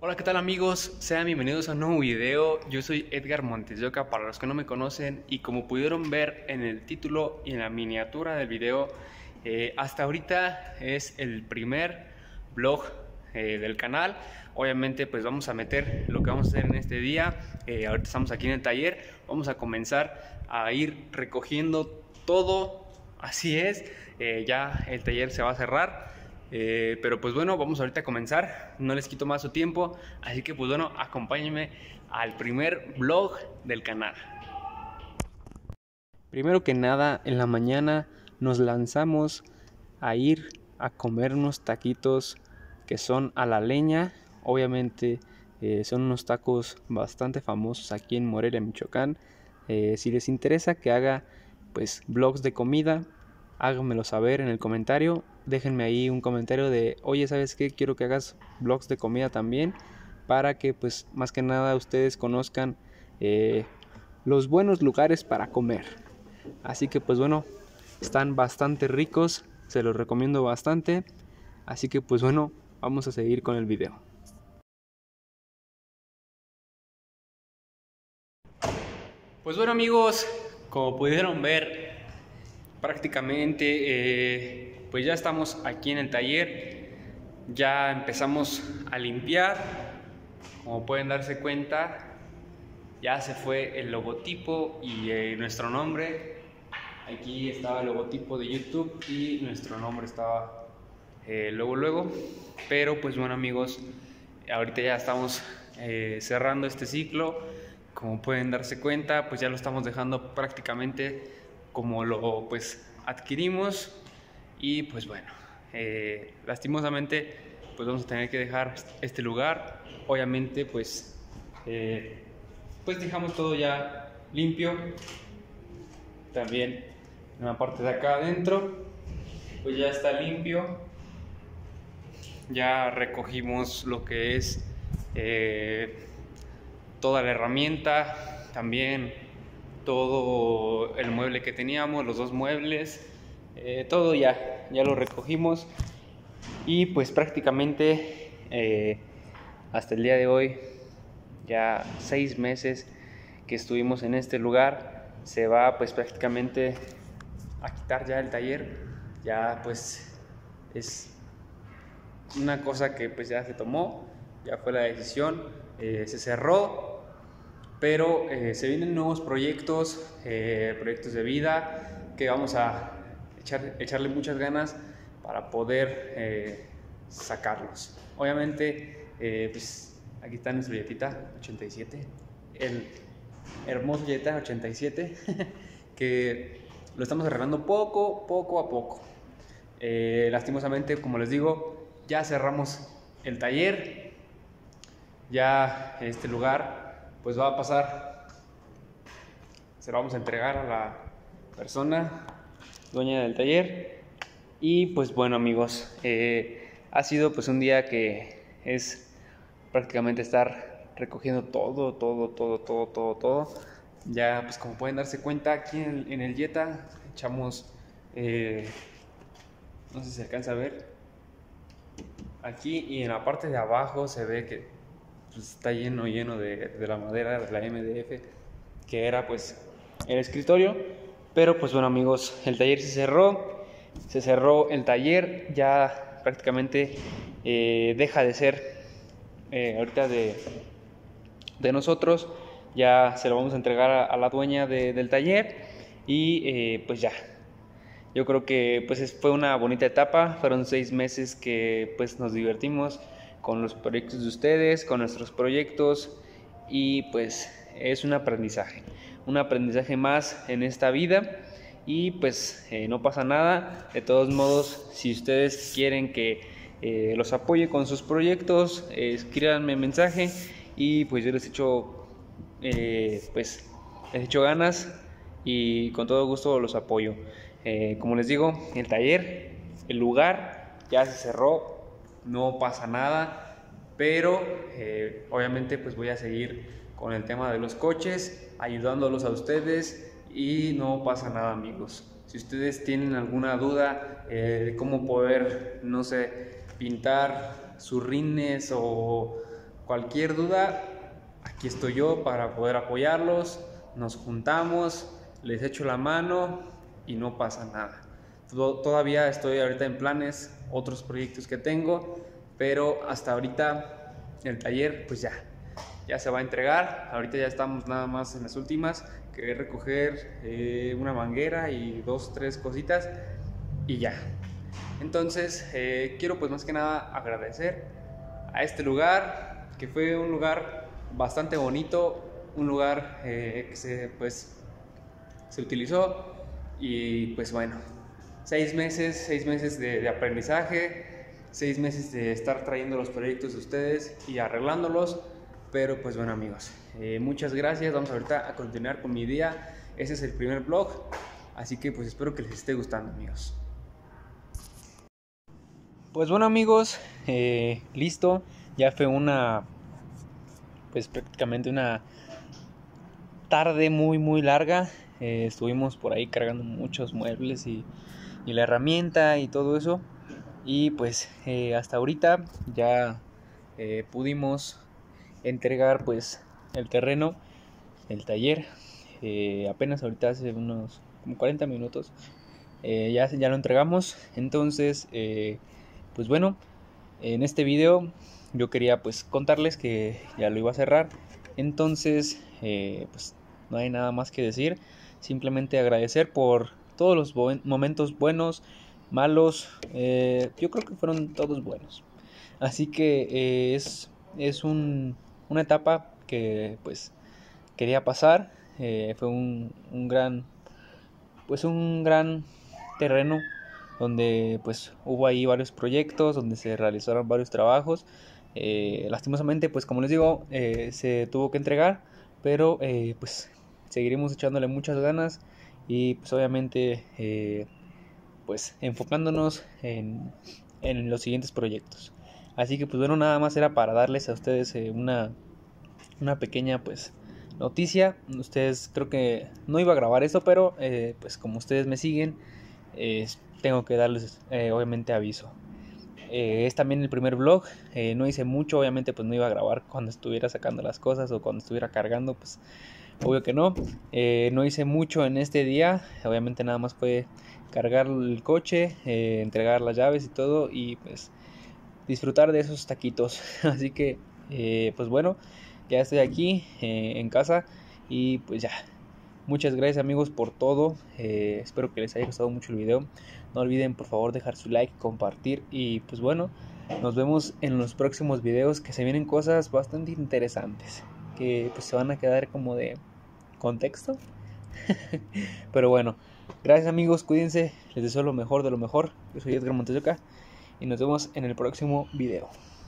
Hola, ¿qué tal amigos? Sean bienvenidos a un nuevo video. Yo soy Edgar Montes de Oca, para los que no me conocen, y como pudieron ver en el título y en la miniatura del video, hasta ahorita es el primer vlog del canal. Obviamente pues vamos a meter lo que vamos a hacer en este día. Ahorita estamos aquí en el taller, vamos a comenzar a ir recogiendo todo, así es. Ya el taller se va a cerrar. Pero pues bueno, vamos ahorita a comenzar, no les quito más su tiempo, así que pues bueno, acompáñenme al primer vlog del canal. Primero que nada, en la mañana nos lanzamos a ir a comer unos taquitos que son a la leña. Obviamente son unos tacos bastante famosos aquí en Morelia, Michoacán. Si les interesa que haga pues vlogs de comida, háganmelo saber en el comentario. Déjenme ahí un comentario de, oye, ¿sabes qué? Quiero que hagas vlogs de comida también, para que pues más que nada ustedes conozcan los buenos lugares para comer. Así que pues bueno, están bastante ricos, se los recomiendo bastante. Así que pues bueno, vamos a seguir con el video. Pues bueno amigos, como pudieron ver, prácticamente pues ya estamos aquí en el taller. Ya empezamos a limpiar. Como pueden darse cuenta, ya se fue el logotipo y nuestro nombre. Aquí estaba el logotipo de YouTube y nuestro nombre estaba luego. Pero pues bueno amigos, ahorita ya estamos cerrando este ciclo. Como pueden darse cuenta, pues ya lo estamos dejando prácticamente como lo pues adquirimos. Y pues bueno, lastimosamente pues vamos a tener que dejar este lugar. Obviamente pues dejamos todo ya limpio. También en la parte de acá adentro pues ya está limpio. Ya recogimos lo que es toda la herramienta, también todo el mueble que teníamos, los dos muebles, todo ya lo recogimos. Y pues prácticamente hasta el día de hoy, ya 6 meses que estuvimos en este lugar, se va pues prácticamente a quitar ya el taller. Ya pues es una cosa que pues ya se tomó, ya fue la decisión, se cerró. Pero se vienen nuevos proyectos, proyectos de vida, que vamos a echarle muchas ganas para poder sacarlos. Obviamente, pues aquí está nuestro Jetita 87, el hermoso Jetta 87, que lo estamos arreglando poco a poco. Lastimosamente, como les digo, ya cerramos el taller. Ya este lugar pues va a pasar, se lo vamos a entregar a la persona dueña del taller. Y pues bueno amigos, ha sido pues un día que es prácticamente estar recogiendo todo. Ya pues como pueden darse cuenta, aquí en el Jetta echamos, no sé si se alcanza a ver, aquí y en la parte de abajo se ve que pues está lleno de la madera de la MDF, que era pues el escritorio. Pero pues bueno amigos, el taller se cerró el taller. Ya prácticamente deja de ser ahorita de nosotros. Ya se lo vamos a entregar a la dueña del taller. Y pues ya, yo creo que pues fue una bonita etapa. Fueron 6 meses que pues nos divertimos con los proyectos de ustedes, con nuestros proyectos. Y pues es un aprendizaje más en esta vida. Y pues no pasa nada. De todos modos, si ustedes quieren que los apoye con sus proyectos, escríbanme mensaje y pues yo les echo ganas, y con todo gusto los apoyo. Como les digo, el taller, el lugar ya se cerró, no pasa nada, pero obviamente pues voy a seguir con el tema de los coches, ayudándolos a ustedes, y no pasa nada amigos. Si ustedes tienen alguna duda de cómo poder, no sé, pintar sus rines o Cualquier duda, aquí estoy yo para poder apoyarlos. Nos juntamos, les echo la mano y no pasa nada. Todavía estoy ahorita en planes, otros proyectos que tengo, pero hasta ahorita el taller pues ya se va a entregar. Ahorita ya estamos nada más en las últimas, que recoger una manguera y 2-3 cositas y ya. Entonces quiero pues más que nada agradecer a este lugar, que fue un lugar bastante bonito, un lugar que se utilizó. Y pues bueno, 6 meses de aprendizaje, 6 meses de estar trayendo los proyectos de ustedes y arreglándolos. Pero pues bueno, amigos, muchas gracias. Vamos ahorita a continuar con mi día. Ese es el primer vlog, así que pues espero que les esté gustando, amigos. Pues bueno, amigos, listo. Ya fue pues prácticamente una tarde muy larga. Estuvimos por ahí cargando muchos muebles y la herramienta y todo eso. Y pues hasta ahorita ya pudimos entregar pues el terreno, el taller. Apenas ahorita hace unos como 40 minutos ya lo entregamos. Entonces pues bueno, en este video yo quería pues contarles que ya lo iba a cerrar. Entonces pues no hay nada más que decir, simplemente agradecer por todos los momentos buenos, malos, yo creo que fueron todos buenos. Así que es una etapa que pues quería pasar. Fue un gran terreno donde pues hubo ahí varios proyectos, donde se realizaron varios trabajos. Lastimosamente pues como les digo, se tuvo que entregar, pero pues seguiremos echándole muchas ganas y pues obviamente pues enfocándonos en los siguientes proyectos. Así que pues bueno, nada más era para darles a ustedes una pequeña pues noticia. Ustedes, creo que no iba a grabar esto, pero pues como ustedes me siguen, tengo que darles obviamente aviso. Es también el primer vlog. No hice mucho, obviamente pues no iba a grabar cuando estuviera sacando las cosas o cuando estuviera cargando, pues obvio que no. No hice mucho en este día, obviamente nada más fue cargar el coche, entregar las llaves y todo, y pues disfrutar de esos taquitos. Así que pues bueno, ya estoy aquí en casa y pues ya. Muchas gracias, amigos, por todo. Espero que les haya gustado mucho el video. No olviden por favor dejar su like, compartir y pues bueno, nos vemos en los próximos videos, que se vienen cosas bastante interesantes que pues se van a quedar como de contexto. Pero bueno, gracias, amigos, cuídense, les deseo lo mejor de lo mejor. Yo soy Edgar Montesioca y nos vemos en el próximo video.